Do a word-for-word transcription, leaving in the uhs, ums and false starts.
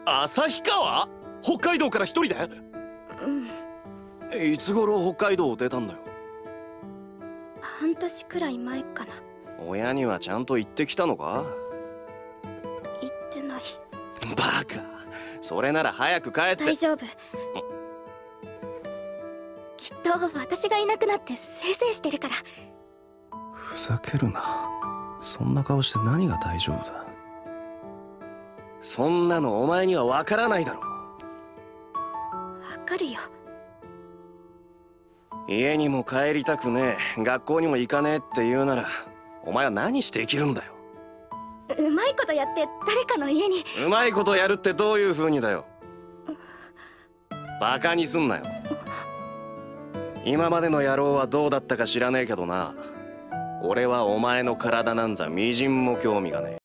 旭川？北海道から一人で？うん。いつ頃北海道を出たんだよ。 半年くらい前かな。 親にはちゃんと言ってきたのか？ 言ってない。 バカ。それなら早く帰って。 大丈夫。きっと私がいなくなってせいせいしてるから。 ふざけるな。そんな顔して何が大丈夫だ。そんなのお前にはわからないだろ。 わかるよ。 家にも帰りたくねえ、学校にも行かねえって言うならお前は何して生きるんだよ。 うまいことやって誰かの家に。 うまいことやるってどういう風にだよ。バカにすんなよ。今までの野郎はどうだったか知らねえけどな、俺はお前の体なんざみじんも興味がねえ。